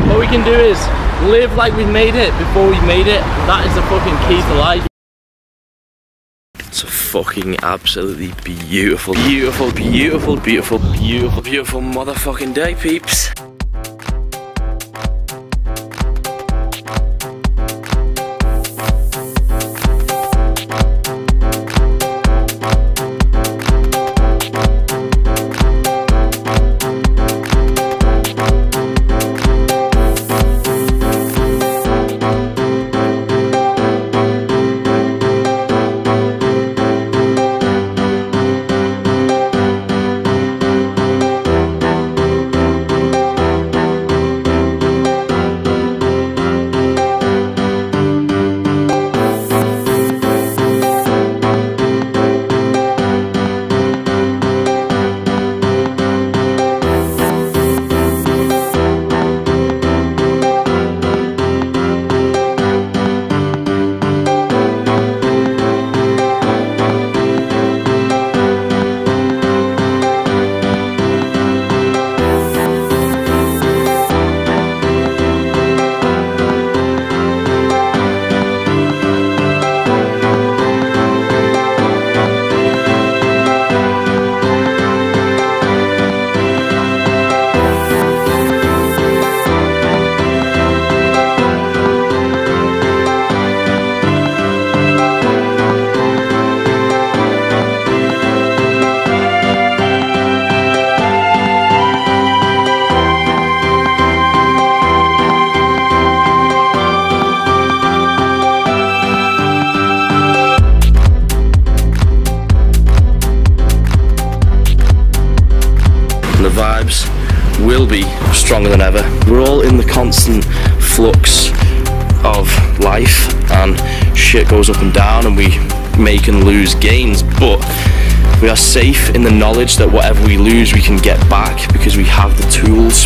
What we can do is live like we made it before we made it. That is the fucking key to life. It's a fucking absolutely beautiful, beautiful, beautiful, beautiful, beautiful, beautiful motherfucking day, peeps. The vibes will be stronger than ever. We're all in the constant flux of life, and shit goes up and down, and we make and lose gains, but we are safe in the knowledge that whatever we lose we can get back because we have the tools.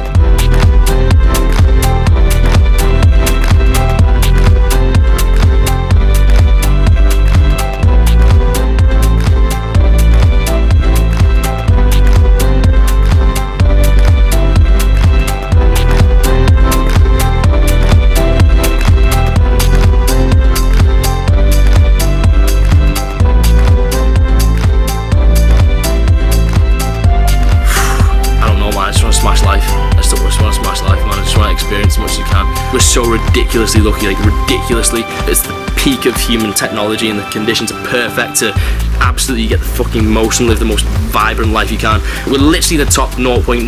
Experience as much as you can. We're so ridiculously lucky, like ridiculously. It's the peak of human technology and the conditions are perfect to absolutely get the fucking most and live the most vibrant life you can. We're literally the top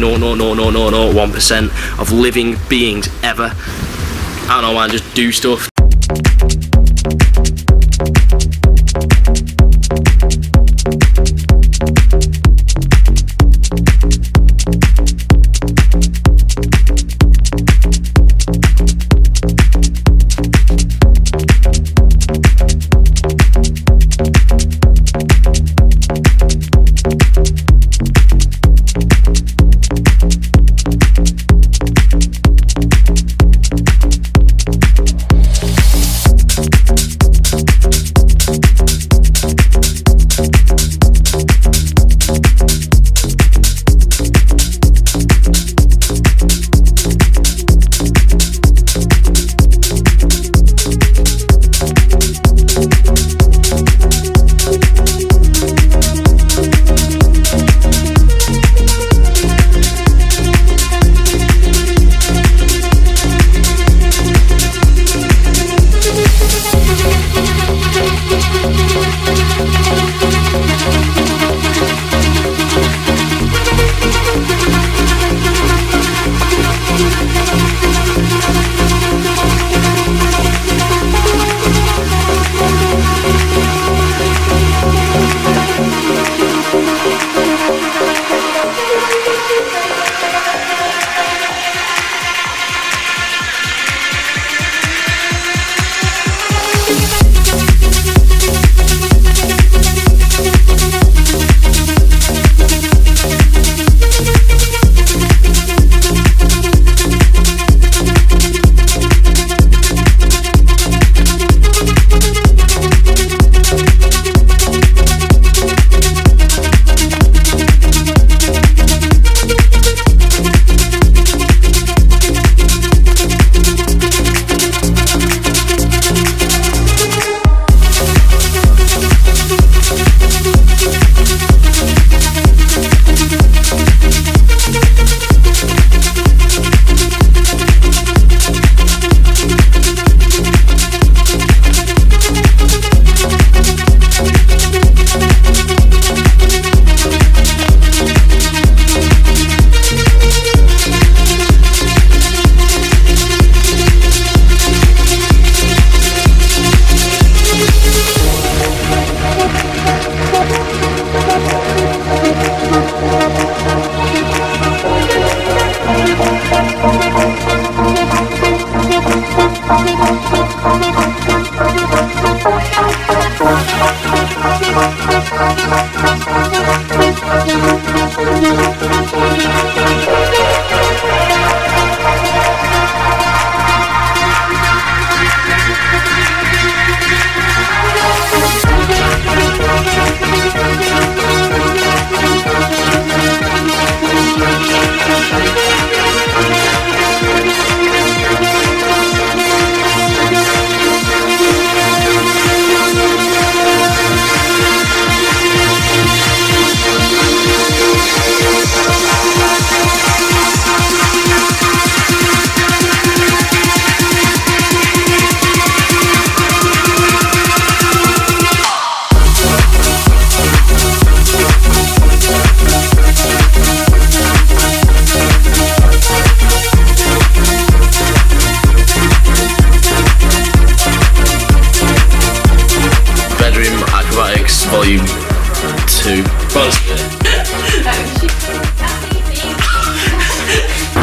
0.00001% of living beings ever. I don't know, man, just do stuff.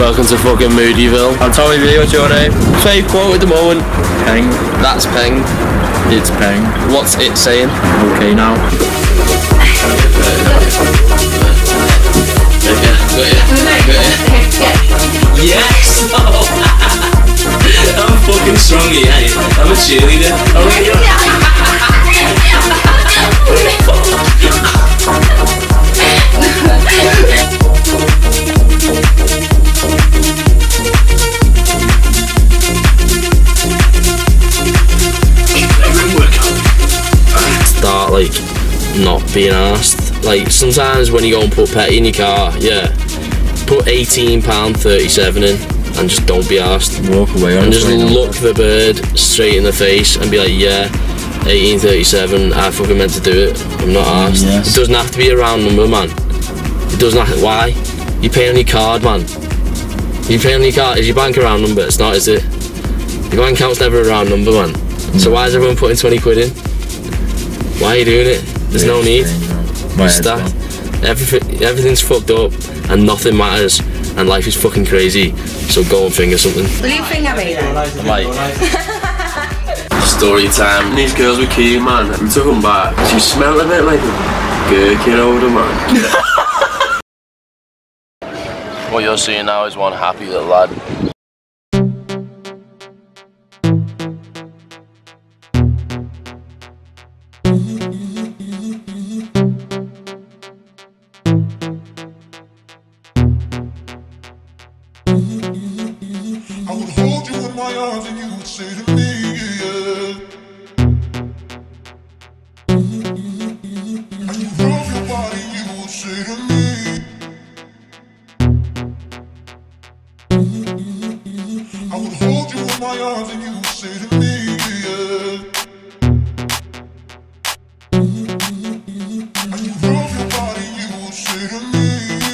Welcome to fucking Moodyville. I'm Tommy B, what's your name? Fave quote at the moment. Peng. That's Peng. It's Peng. What's it saying? Okay now. Yes! I'm fucking strong here. I'm a cheerleader. Start like not being arsed. Like sometimes when you go and put petty in your car, yeah, put £18.37 in and just don't be arsed. Walk away and just look the bird straight in the face and be like, yeah, 1837, I fucking meant to do it. I'm not arsed. Yes. It doesn't have to be a round number, man. It doesn't have to. Why? You pay on your card, man. You pay on your card. Is your bank a round number? It's not, is it? Your bank account's never a round number, man. So why is everyone putting 20 quid in? Why are you doing it? There's no need. Start. Everything's fucked up and nothing matters and life is fucking crazy. So go and finger something. Will you finger me then? Story time. These girls were keen, man. We took them back. She smelled a bit like a gherkin odor, man. What you're seeing now is one happy little lad. I would hold you in my arms and you would say to me, yeah. And you rub your body, you would say to me. I would hold you in my arms and you would say to me, yeah. And you rub your body, you would say to me.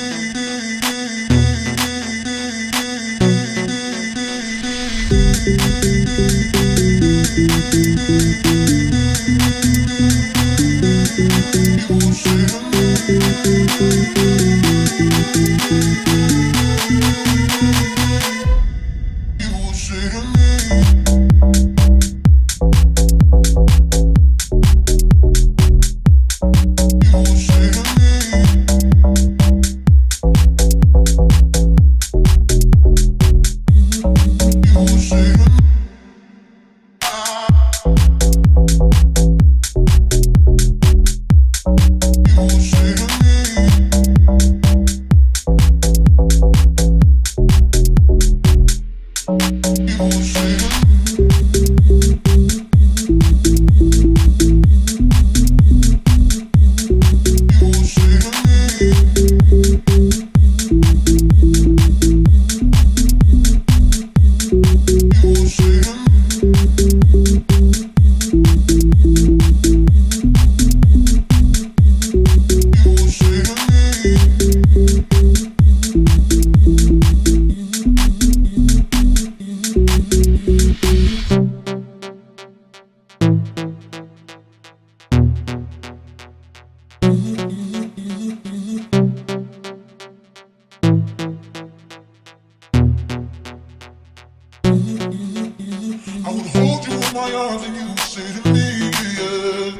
I would hold you in my arms and you would say to me, yeah.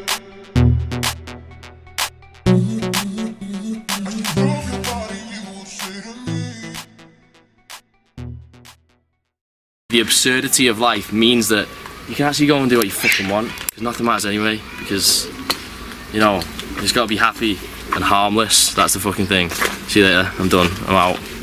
And you rub your body, you would say to me. The absurdity of life means that you can actually go and do what you fucking want, because nothing matters anyway, because, you know, you just gotta be happy and harmless. That's the fucking thing. See you later, I'm done, I'm out.